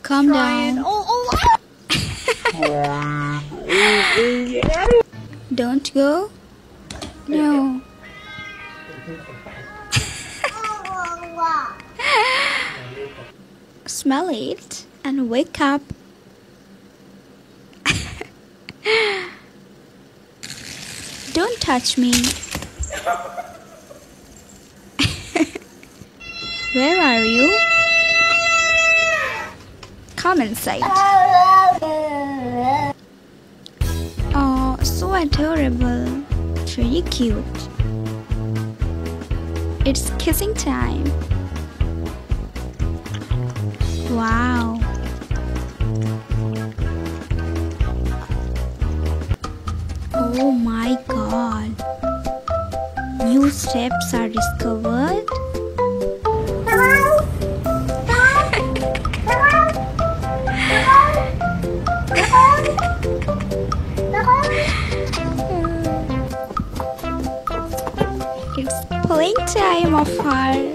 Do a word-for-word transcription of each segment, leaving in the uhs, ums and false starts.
Calm down. Oh, oh. Don't go. No. Smell it and wake up. Don't touch me. Where are you? Come inside. Oh, so adorable. Very cute. It's kissing time. Wow. Oh my god. New steps are discovered. It's playing time of her.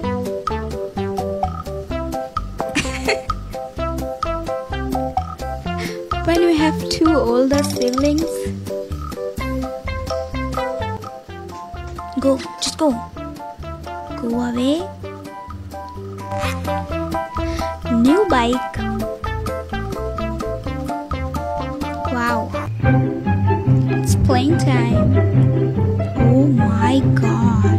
When you have two older siblings, go, just go. Go away. New bike. Wow. It's playing time. Oh my god.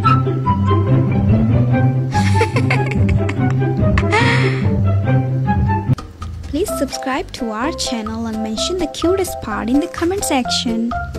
Please subscribe to our channel and mention the cutest part in the comment section.